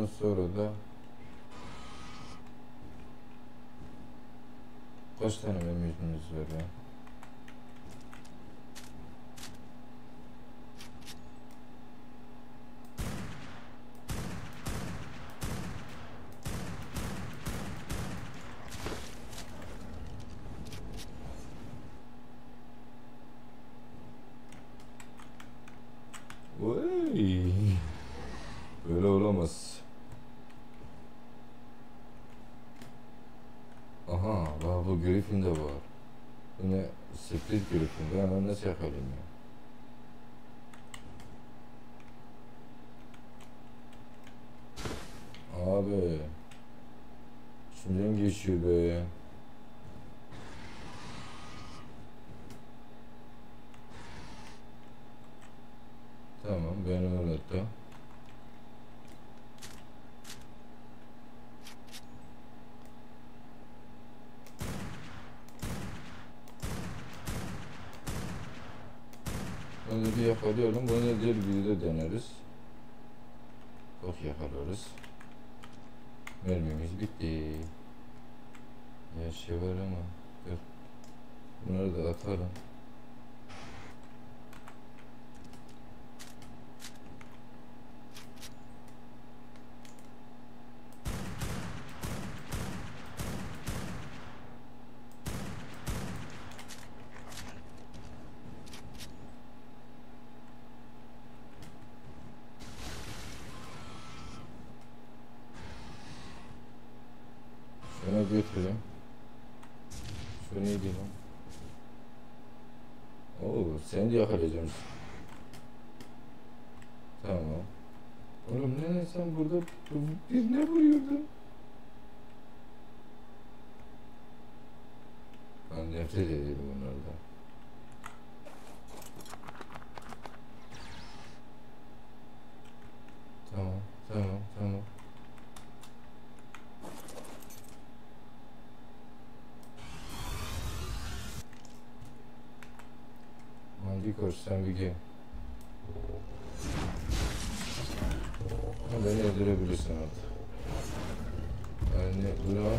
sonra da kaç tane mermimiz var ya? Vay. Böyle olamaz. Aha, bak bu Griffin de var. Yine Split Griffin. Ben onu nasıl yakalayayım ya? Abi. İçimden geçiyor be. Tamam, ben unuttum. Bunu bir yakalayalım. Bunu diğer videoda deneriz. Bak yakalıyoruz. Mermimiz bitti. Ya şey var ama. Dur. Bunları da atalım. Şuna götürelim. Şu neydi lan? Oo, sen de yakalayacaksın. Tamam. Oğlum ne sen burada bir ne vuruyordun? Ben nefret ediyorum bunlardan. Tamam, tamam, tamam. Hadi koş sen bir gel. Ha, beni öldürebilirsin artık. Yani buna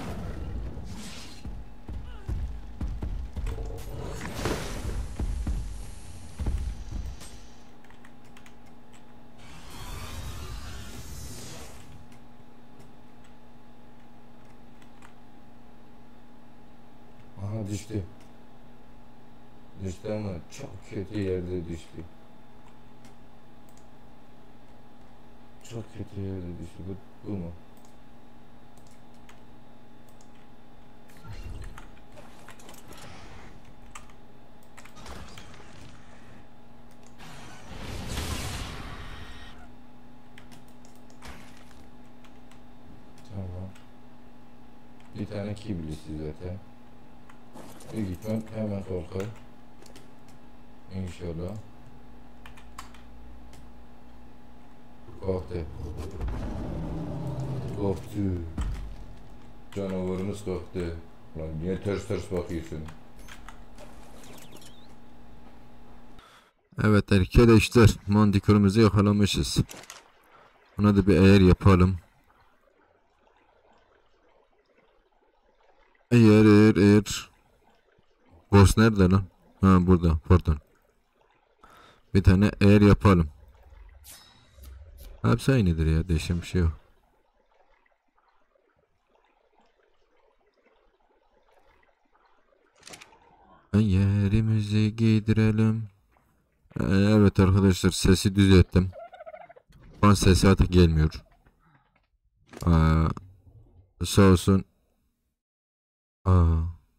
aha düştü. Düştü ama çok kötü yerde düştü. Çok kötü yerde düştü. Bu mu? Tamam. Bir tane kiblisi zaten. Büyük ihtimal hemen korkar. İnşallah. Korktu. Korktu. Canavarımız korktu. Lan niye ters ters bakıyorsun? Evet arkadaşlar, mandikorumuzu yakalamışız. Buna da bir ayar yapalım. Eğer. Boss nerede lan? Ha burada, pardon. Bir tane ayar yapalım. Hepsi aynıdır ya, değişen bir şey yok. Yerimizi giydirelim. Evet arkadaşlar, sesi düzelttim. Şu an sesi artık gelmiyor. Aa, sağ olsun. Aa.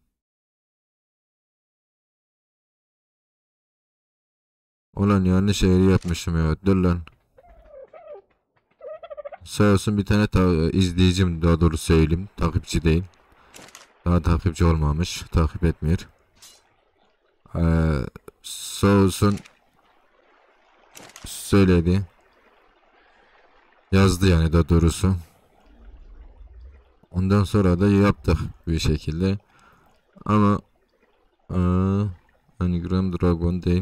Ulan yanlış ayarı yapmışım ya. Dur lan. Sağ olsun bir tane izleyicim, daha doğru söyleyeyim. Takipçi değil. Daha takipçi olmamış. Takip etmiyor. Sağ olsun söyledi. Yazdı yani, daha doğrusu. Ondan sonra da yaptık bir şekilde. Ama Anagram Dragon değil.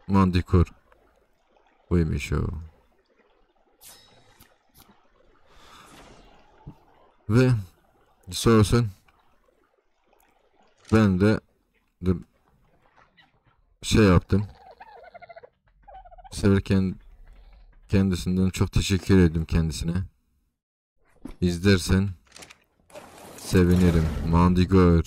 Mandikor. Buymuş o. Ve sonrasın ben de dur, şey yaptım. Severken kendisinden çok teşekkür ederim kendisine. İzlersen sevinirim. Mandigor.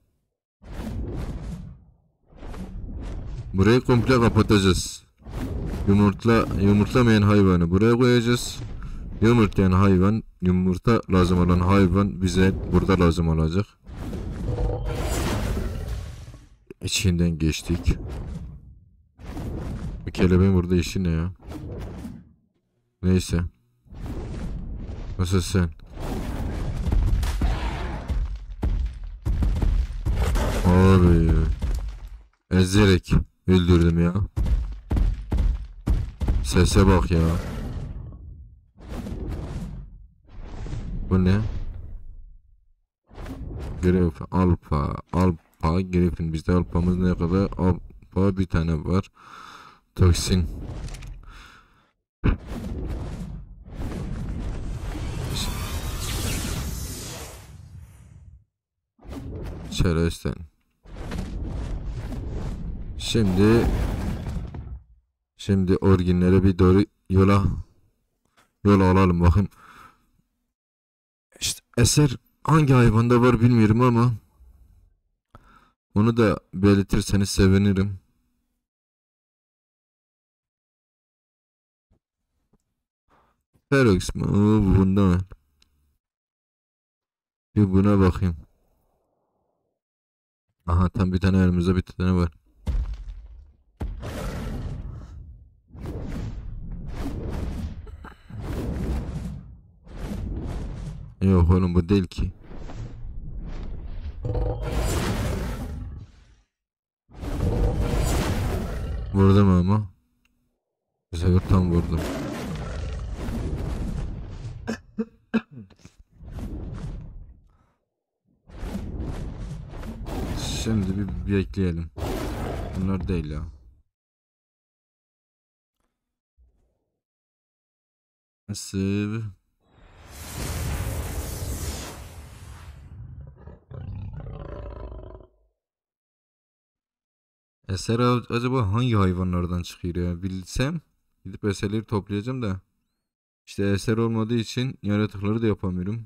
Burayı komple kapatacağız. Yumurtlamayan hayvanı buraya koyacağız. Yumurtlayan hayvan, yumurta lazım olan hayvan bize burada lazım olacak. İçinden geçtik. Bu kelebeğin burada işi ne ya? Neyse. Nasıl sen? Abi. Ezerek öldürdüm ya. Sese bak ya. Bu ne? Grif alfa grifin, bizde alfamız ne kadar? Alfa bir tane var. Toksin. Şereften. Şimdi orginlere bir doğru yol alalım bakın. İşte eser hangi hayvanda var bilmiyorum ama onu da belirtirseniz sevinirim. Ferox mu? Bunda mı? Bir buna bakayım. Aha, tam bir tane elimizde bir tane var. Yok oğlum, bu değil ki. Vurdum ama. Bu sefer tam vurdum. Şimdi bir bekleyelim. Bunlar değil ya. Nasıl? Eser acaba hangi hayvanlardan çıkıyor ya? Bilsem gidip eserleri toplayacağım da. İşte eser olmadığı için yaratıkları da yapamıyorum.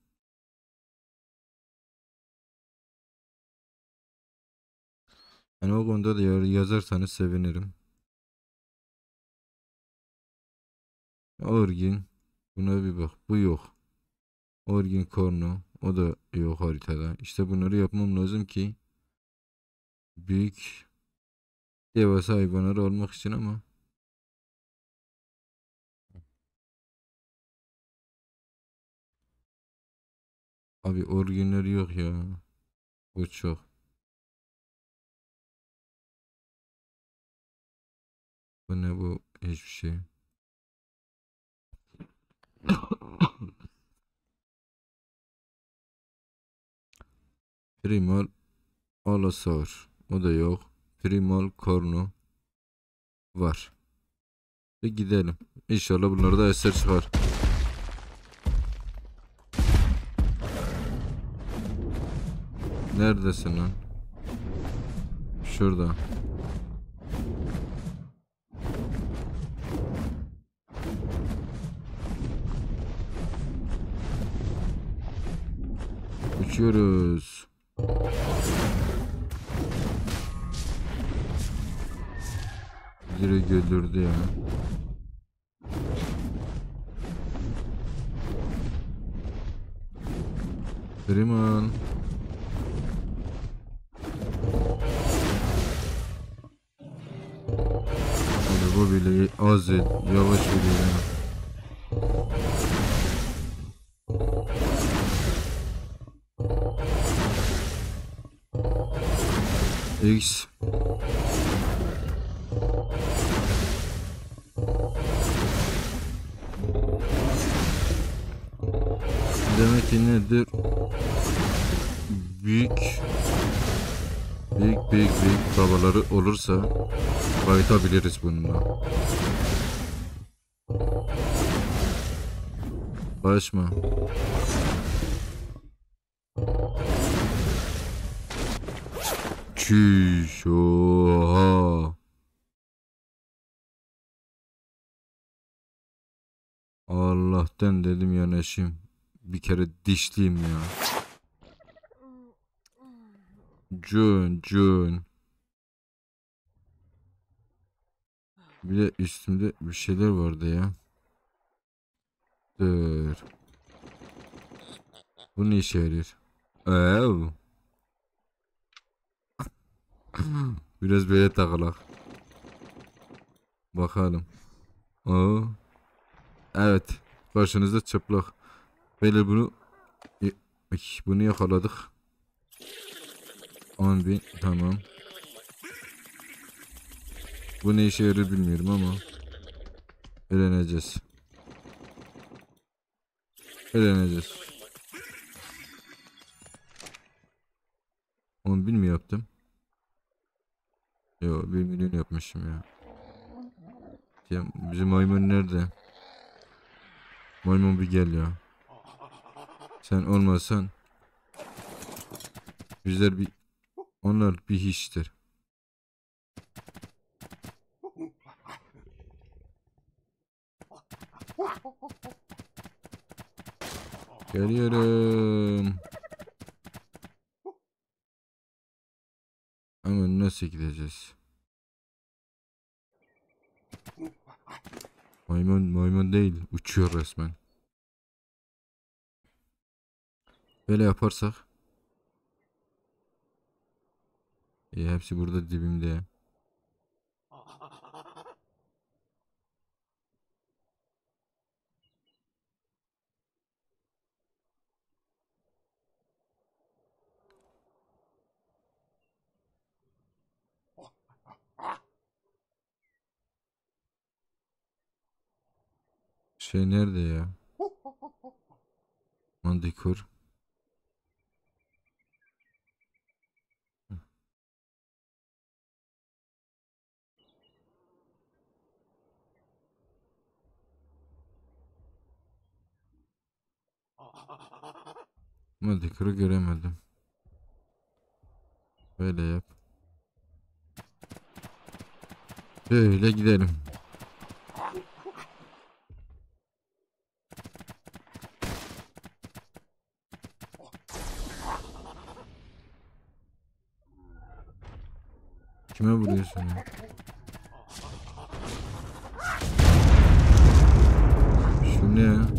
Yani o konuda da yazarsanız sevinirim. Orgin. Buna bir bak. Bu yok. Orgin korno. O da yok haritada. İşte bunları yapmam lazım ki büyük devasa hayvanlar olmak için ama abi orginler yok ya. Bu çok. Bu ne bu? Hiçbir şey. Primal Allosaur. O da yok. Primal Cornu var. Ve gidelim. İnşallah bunlarda eser çıkar. Neredesin lan? Şurada. Uçuyoruz. Direkt öldürdü ya. Primal. Abi bu bile az yavaş vuruyor ya. X. Demek ki nedir? Büyük büyük babaları olursa bayıtabiliriz bununla. Kaçma. Çüş. Oha. Allah'tan dedim yanaşayım. Bir kere dişliyim ya. Cun. Bir de üstümde bir şeyler vardı ya. Dur. Bu ne işe yarıyor? Ev. Biraz böyle takılak. Bakalım. Oo. Evet. Karşınızda çıplak. Böyle bunu yakaladık. 10.000 tamam. Bu ne işe yarar bilmiyorum ama öğreneceğiz. Öğreneceğiz. 10.000 mi yaptım? Yo 1 milyon yapmışım ya. Ya bizim maymun nerede? Maymun bir gel ya. Sen olmasan onlar bir hiçtir. Geliyorum. Ama nasıl gideceğiz? Maymun değil. Uçuyor resmen. Böyle yaparsak. Hepsi burada dibimde ya. Şey nerede ya? Mandikur. Mandikur'u göremedim. Böyle yap. Böyle gidelim. Kime vuruyorsun ya? Şu ne ya?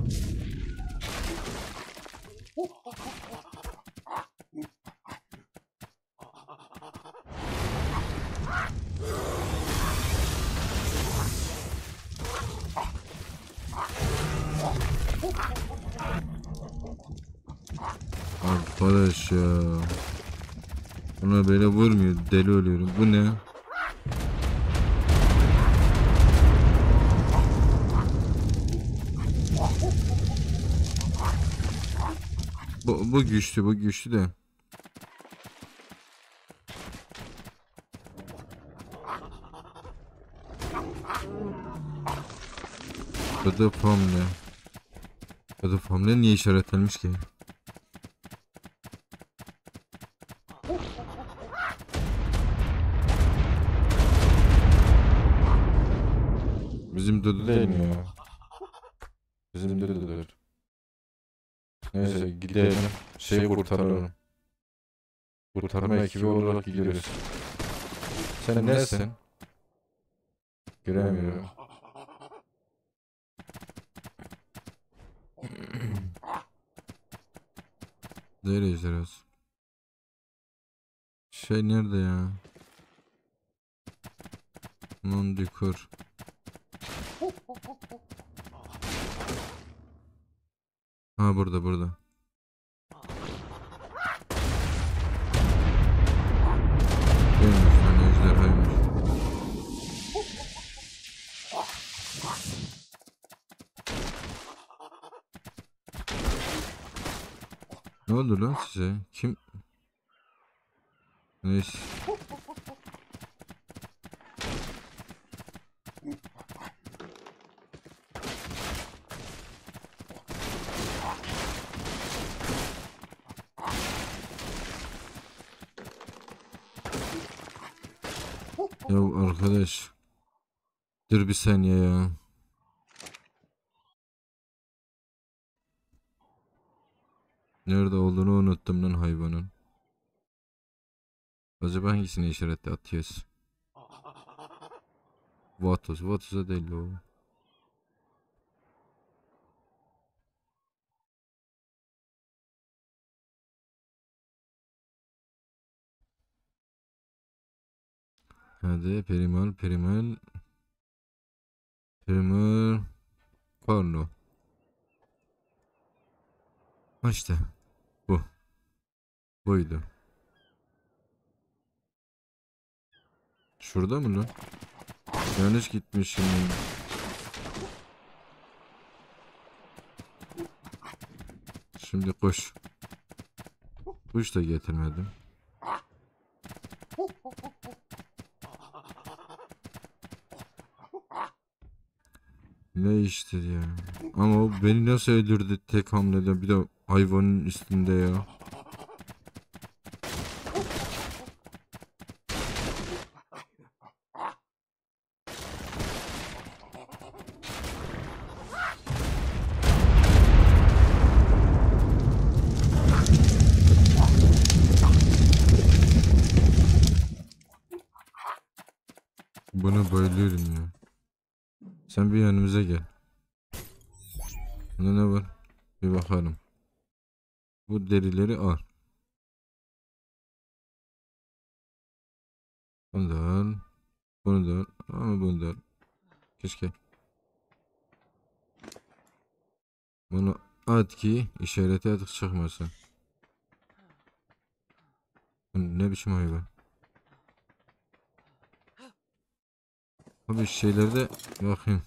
Arkadaş ya. Ona böyle vurmuyor. Deli oluyorum. Bu ne? Bu güçlü de. Kılıf hamle. Kılıf hamle niye işaretlenmiş ki? Bizim Dudu değil mi ya? Bizim Dudu'dur. Neyse gidelim. Kurtaralım. Kurtarma ekibi olarak gidiyoruz. Sen nesin? Göremiyorum. Nereye izliyoruz? Şey nerede ya? Mandikur. Ha burada. Değilmiş lan ejderhaymış. Ne oldu lan size? Kim? Neyse. Ya arkadaş. Dur bir saniye ya. Nerede olduğunu unuttum lan hayvanın. Acaba hangisini işaretle atıyoruz? Vatos. Vatos'a değil o. Hadi Perimal. Perimal. Korno. Ha işte. Bu. Buydu. Şurada mı lan? Yanlış gitmişim. Şimdi koş. Kuş da getirmedim. Ne iştir ya. Ama o beni nasıl öldürdü tek hamlede, bir de hayvanın üstünde ya. Buna bayılıyorum ya. Sen bir yanımıza gel. Bunda ne var? Bir bakalım. Bu derileri al. Bunu da al. Bunu da al. Ama bunu da al. Keşke. Bunu at ki işareti artık çıkmasın. Bu ne biçim hayvan? Abi şeylerde bakayım.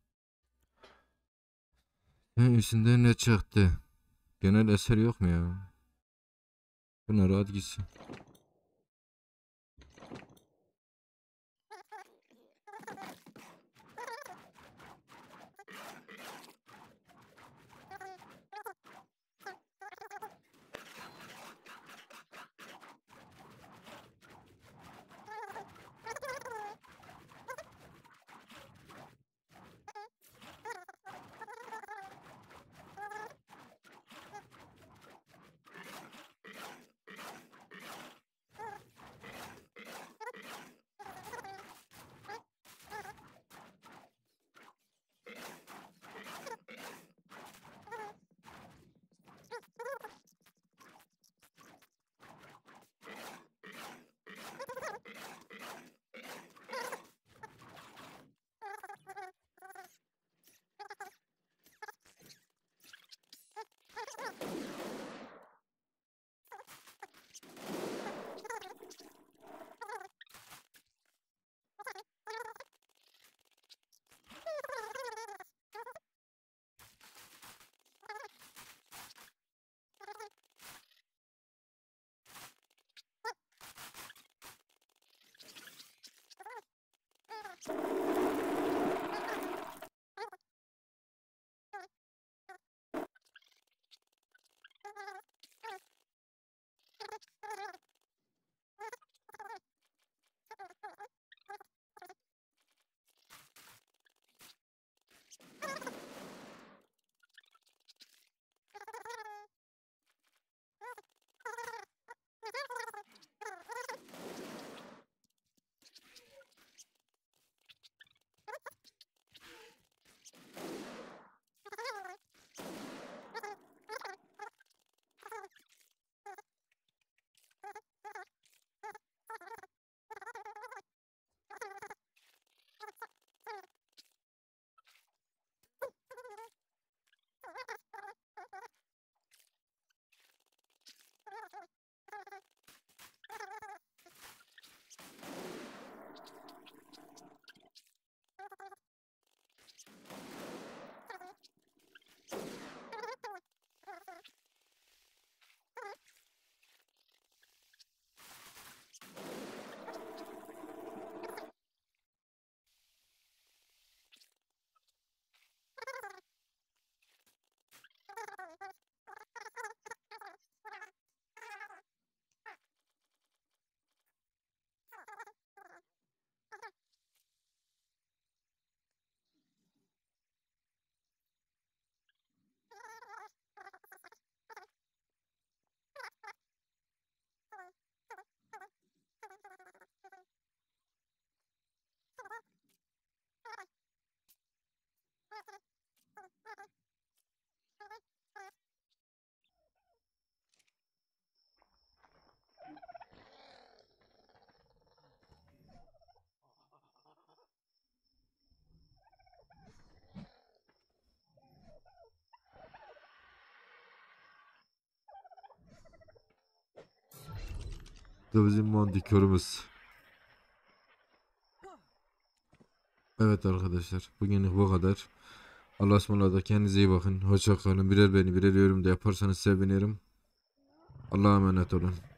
Üstünde ne çıktı? Genel eser yok mu ya? Bunlar at gitsin. Bu da bizim mandikörümüz. Evet arkadaşlar. Bugünlük bu kadar. Allah'a ısmarladık. Kendinize iyi bakın. Hoşça kalın. Birer beni birer yorum da yaparsanız sevinirim. Allah'a emanet olun.